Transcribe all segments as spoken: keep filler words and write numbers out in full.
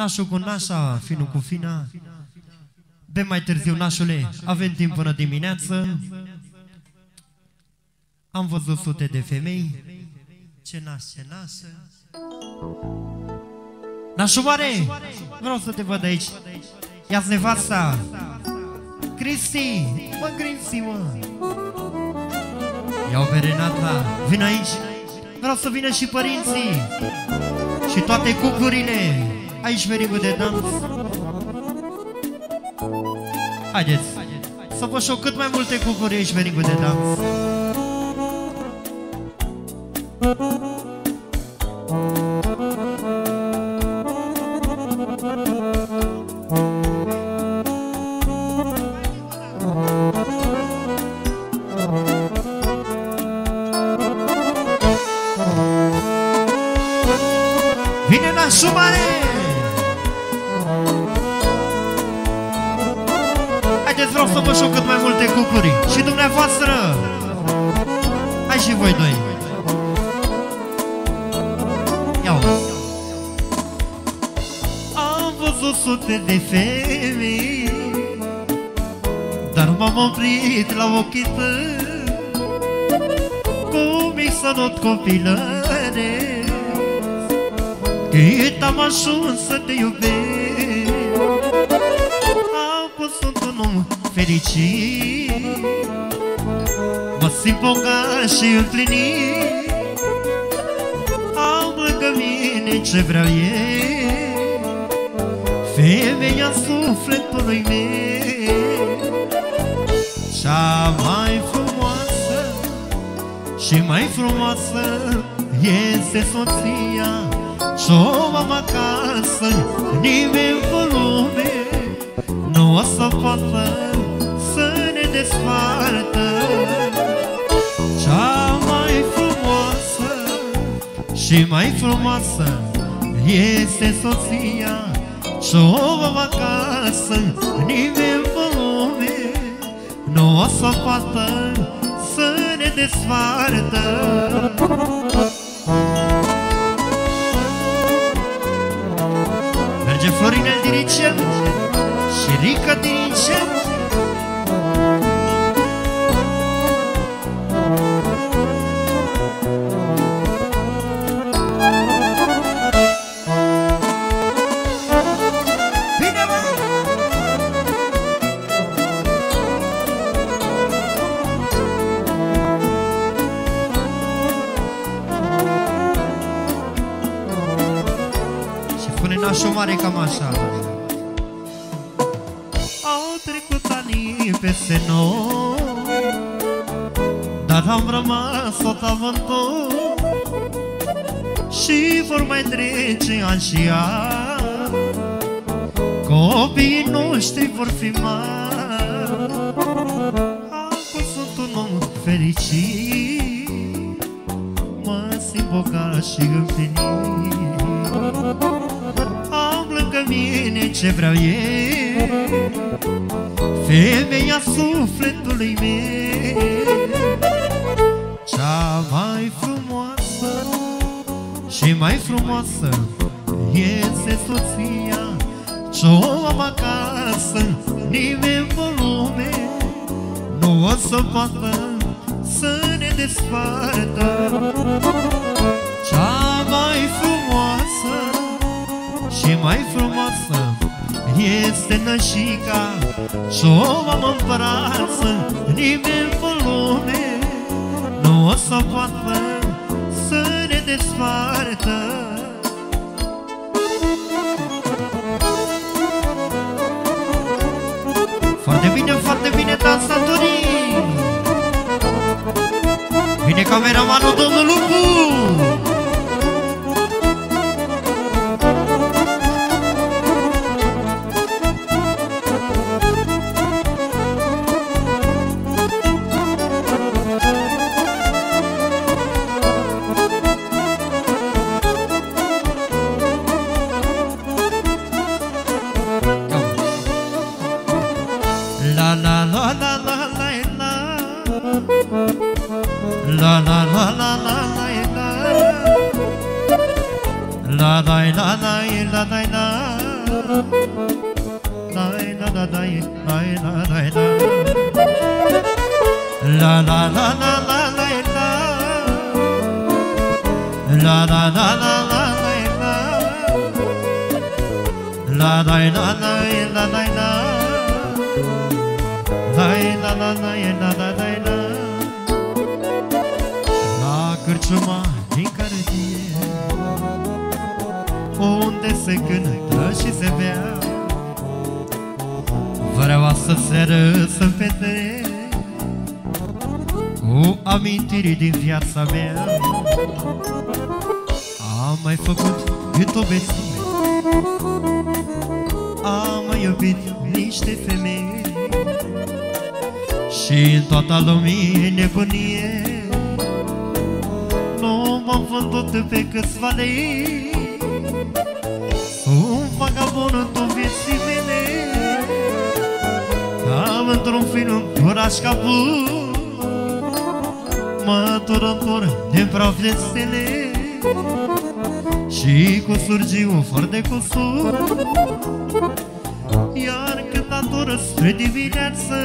nașul cu nașa, finul cu fina. Bem mai târziu, nașule, avem timp până dimineață. Am văzut sute de femei. Ce naș, ce nașă. Nașul mare, vreau să te văd aici. Ia-ți nevasta. Cristi, mă, Cristi, mă. Ia-o pe Renata, vin aici. Vreau să vină și părinții și toate cuplurile. Aici merigul de dans. Haideți să vă șoc cât mai multe cupluri aici merigul de dans. Vine nașul mare! Haideți, vreau să vă șoc cât mai multe cupluri. Și dumneavoastră! Hai și voi doi! Ia-o! Am văzut sute de femei, dar m-am oprit la ochii tăi. Cum i să not copilăre, cât am ajuns să te iubesc. Am fost un om fericit, mă simt bogat și împlinit. Am lângă mine ce vreau eu, femeia sufletului meu. Cea mai frumoasă și mai frumoasă este soția, și-o am acasă, nimeni pe lume nu o să poată să ne despartă. Cea mai frumoasă și mai frumoasă este soția, și-o am acasă, nimeni pe lume nu o să poată să ne despartă. Merge Florinel dirigent și Rica dirigent. Bine, mă! Nașul mare cam așa. Au trecut ani peste noi, dar am rămas tot avântor. Și vor mai trece ani și ani, copiii noștri vor fi mari. Acum sunt un om fericit, mă simt bogat și împlinit. Am lângă mine ce vreau eu, femeia sufletului meu. Cea mai frumoasă și mai frumoasă este soția, și-o am acasă, nimeni pe lume nu o să poată să ne despartă. Cea mai frumoasă și mai frumoasă este nășica, și-o am în brață, nimeni pe lume nu o să poată să ne despartă. Foarte bine, foarte bine, dansatorii! Vine cameramanul, domnul Lupu! La la la la la la la la la la la la la la la la la la la Dai da da dai, dai da dai da. La la la la la la la. La la la la la la. La dai da dai la dai da. Dai la la la la da dai da. La cârciuma din cartier, unde se cântă și se bea, vreau să seară să petrec cu amintiri din viața mea. Am mai făcut cât o beție, am mai iubit niște femei, și în toată lumea nebunie nu m-am vândut pe câțiva lei. Sunt vagabond în vieții mele, am într-un film oraș ca bun, mă tur-ntur din praf de stele și cu surgiu fără de cusur. Iar când adoră spre dimineață,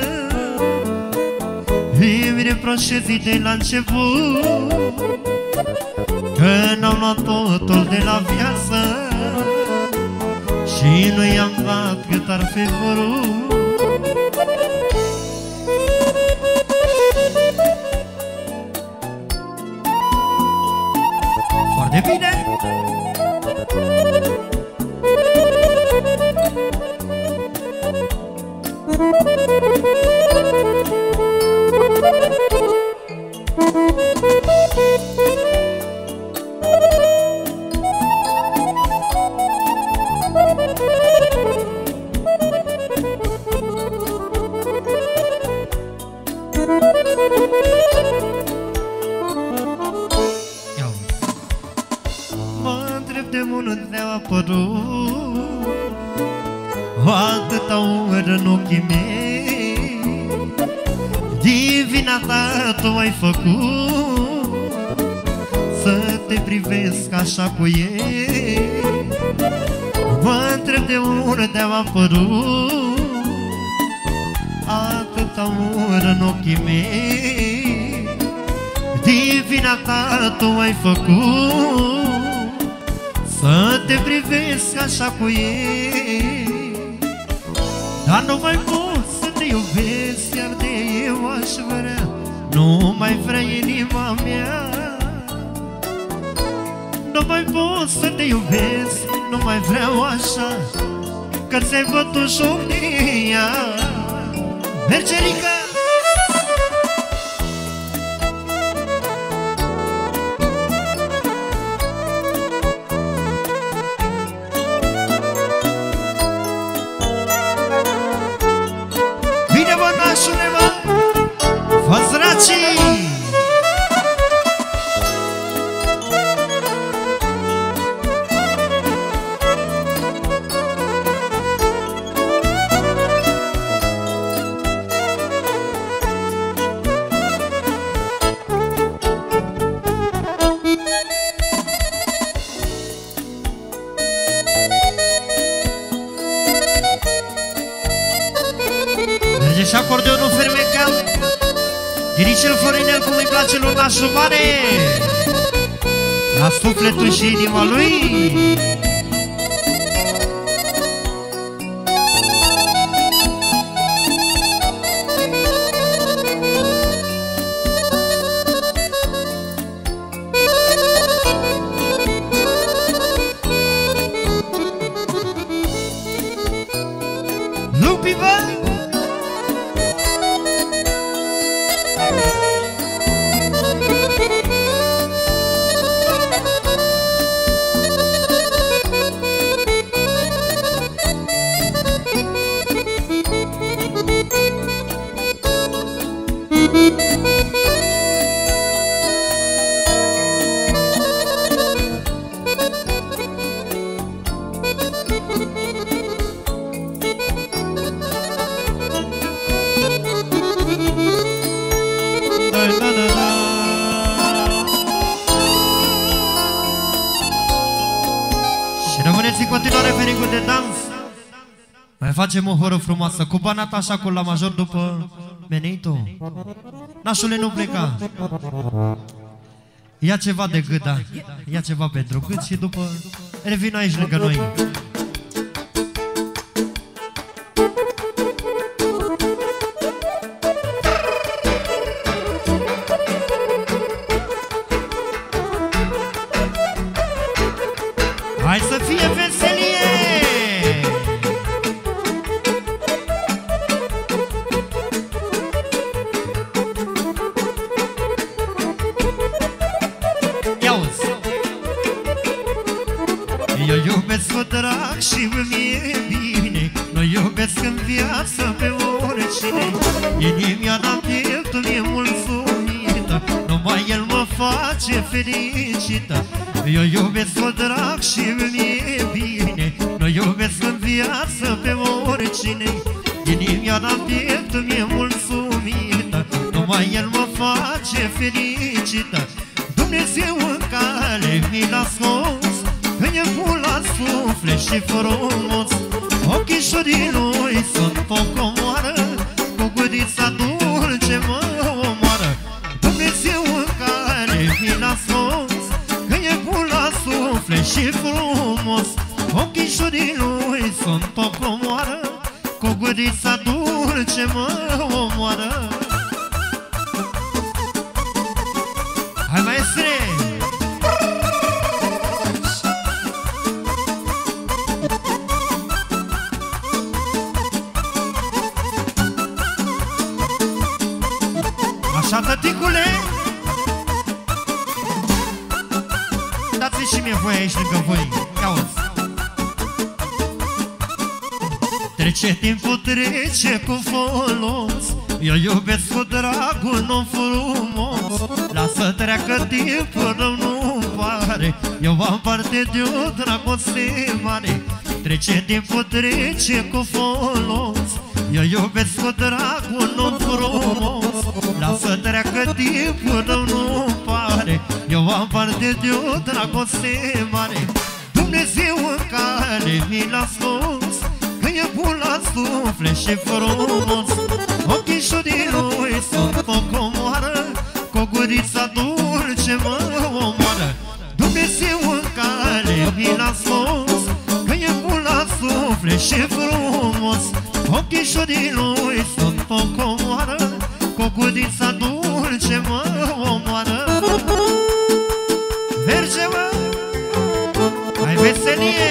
îmi reproșezi de la început că n-am luat totul de la viață și nu i-am dat cât ar fi vrut. Foarte bine! Mă întreb de unde a apărut atâta ură în ochii mei. Din vina ta tu ai făcut să te privesc așa cu ei. Mă întreb de unde a apărut atâta ură în ochii mei. Din vina ta tu ai făcut să te privesc așa cu ei. Dar nu mai pot să te iubesc, iar de eu aș vrea, nu mai vrea inima mea. Nu mai pot să te iubesc, nu mai vreau așa, că ți-ai bătut joc de ea. Merge, Rica! Bine, mă, nașule, mă! Fă-ți dracii! Merge și acordeonul fermecat, dirige-l Florinel cum îi place lui nașul mare, la sufletul și inima lui. Lupi, bă! Și rămâneți în continuare fericul de dans Mai facem o horă frumoasă cu banata așa cu la major după Menito. Nașule, nu pleca. Ia ceva de gât, da. Ia ceva pentru gât și după revin aici lângă noi. Hai să fie veselie! Ia-uzi! Eu iubesc cu drag și mi-e bine, noi iubesc în viață pe oricine. Inima la pieptul e mulțumită, numai el mă face fericită. Eu iubesc cu drag și mi-e bine, noi iubesc în viață pe oricine. Inima la pieptul e mulțumită, numai el mă face fericită. Dumnezeu în cale mi l-a scos, când e bun la suflet și frumos. Ochișorii lui sunt o comoară, cu gurița dulce mă omoară. Dumnezeu în care mi l-a scos, când e bun la suflet și frumos. Ochișorii lui sunt o comoară, cu gurița dulce mă omoară. Hai, maestre! Așa, tăticule! Dați-mi și mie voie aici lângă voi. Ia-uzi! Trece timpul, trece cu folos, eu iubesc cu drag un om frumos. Lasă treacă timpul, rău nu pare, eu am parte de o dragoste mare. Trece timpul, trece cu folos, eu iubesc cu drag un om frumos. Lasă treacă timpul, rău nu pare, eu am parte de o dragoste mare. Dumnezeu în care mi l-a scos, că e bun la suflet și frumos. Ochișorii lui sunt o comoară, cu gurița dulce mă omoară. Dumnezeu în care mi l-a scos, că e bun la suflet și frumos. Ochișorii lui sunt o comoară, cu gurița dulce mă omoară. Merge, mă! Hai, veselie!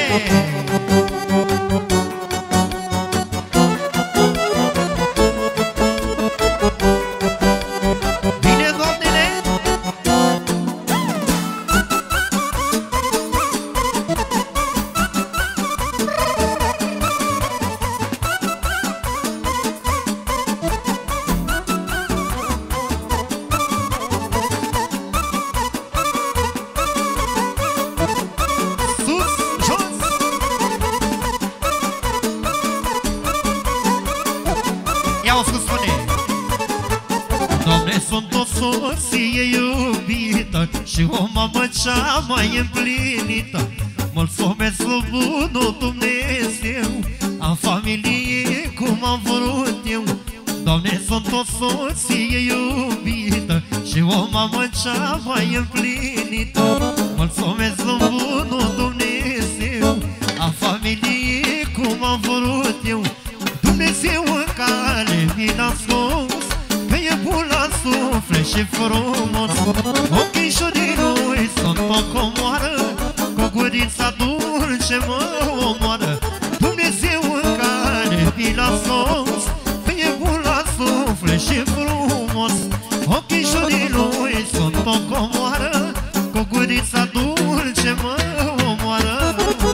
Și o mamă cea mai împlinită, mulțumesc lui bunul Dumnezeu, am familie cum am vrut eu. Doamne, sunt o soție iubită și o mamă cea mai împlinită, mulțumesc lui bunul Dumnezeu, am familie cum am vrut eu. Dumnezeu în care mi l-a scos, că e bun la suflet și frumos. Ochișorii lui sunt o comoară, cu gurița dulce mă omoară. Dumnezeu în care mi l-a scos, că e bun la suflet și frumos. Ochișorii lui sunt o comoară, cu gurița dulce mă omoară.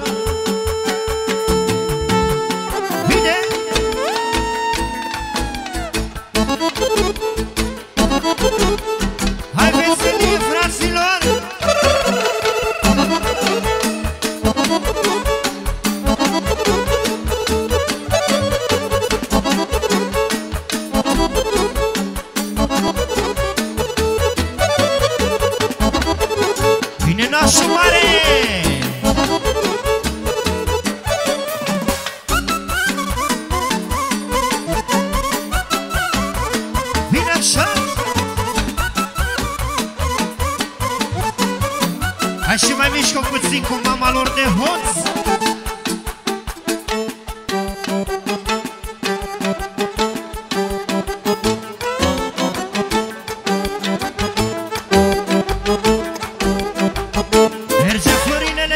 Bine! Hai, veselie, fraților! puțin cu mama lor de hoț. Merge Florinele.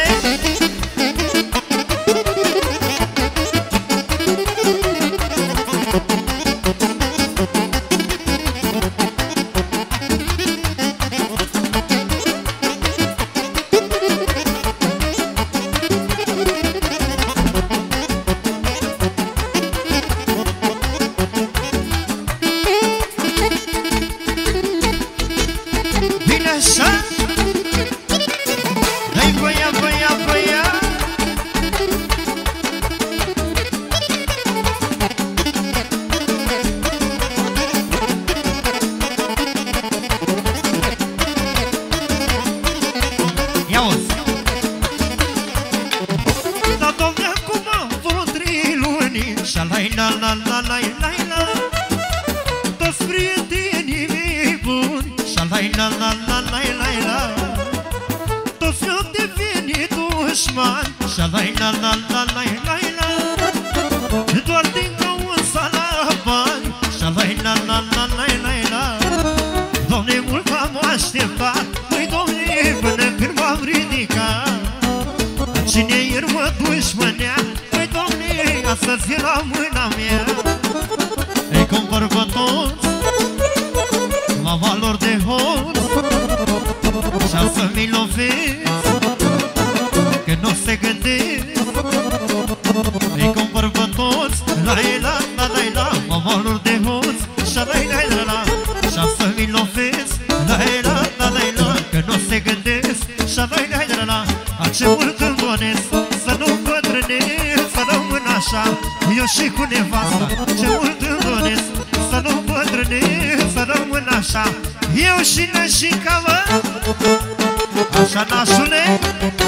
Și cu nevasta, ce mult îmi doresc să nu bătrânesc, să rămân așa, eu și nășica, mă. Așa, nașule,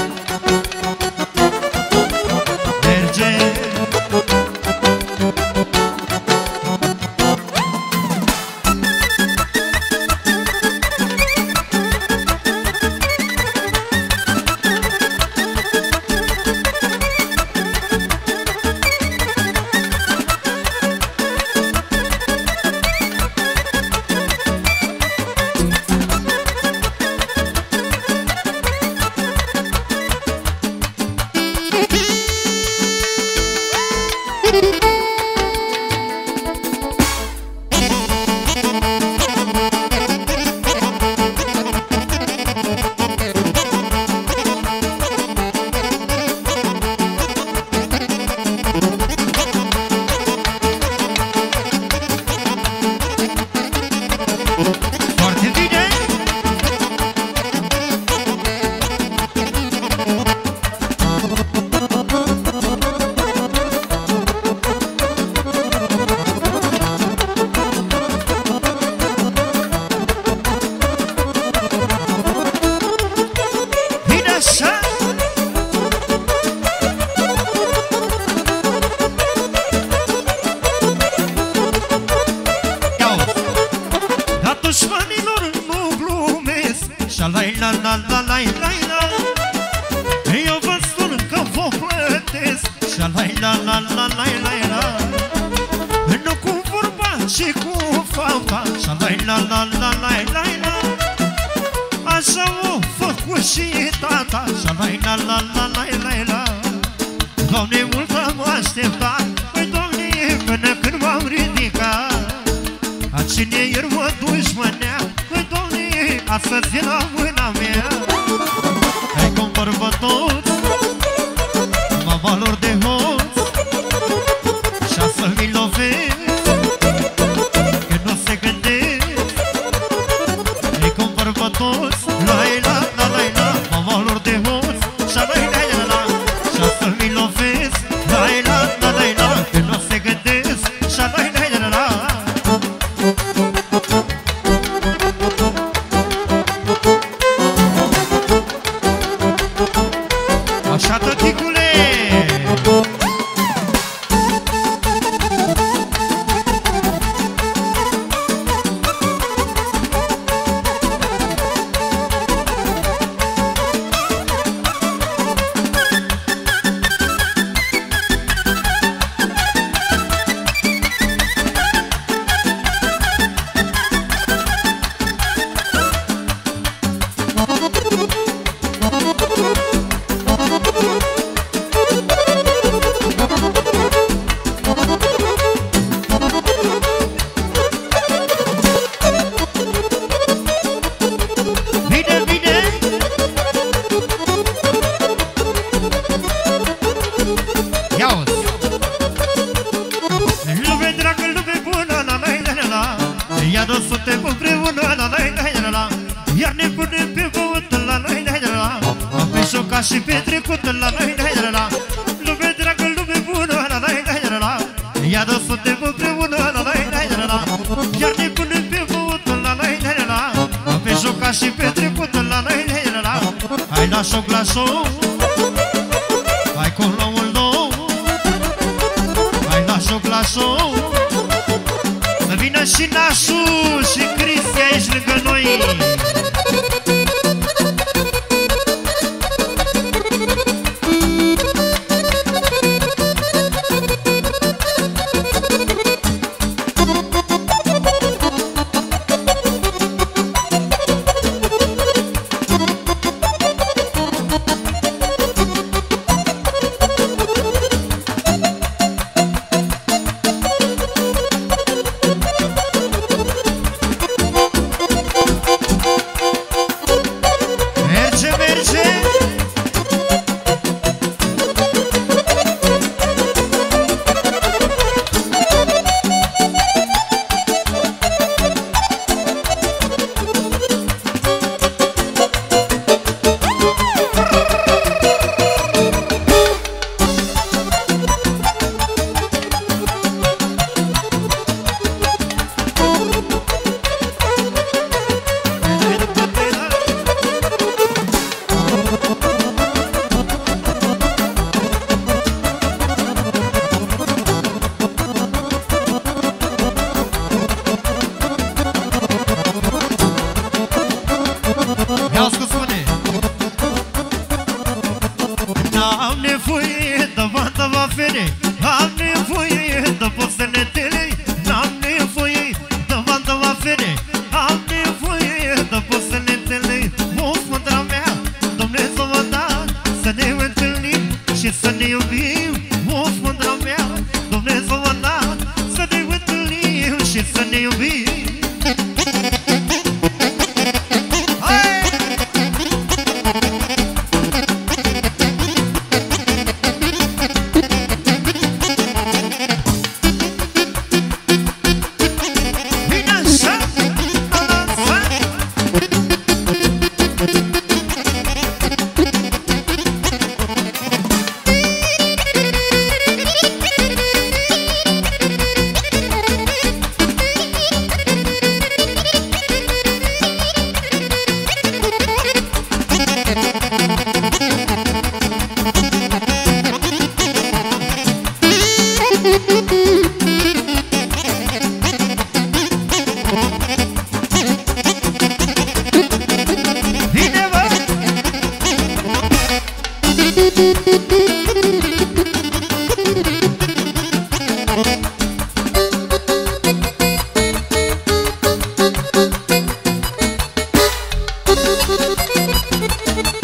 merge. lașo, lașo, hai con la uldo, hai lașo, lașo. Să vină și Nașu și Cristi aici lângă noi.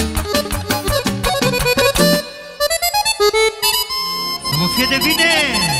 Să vă fie de bine!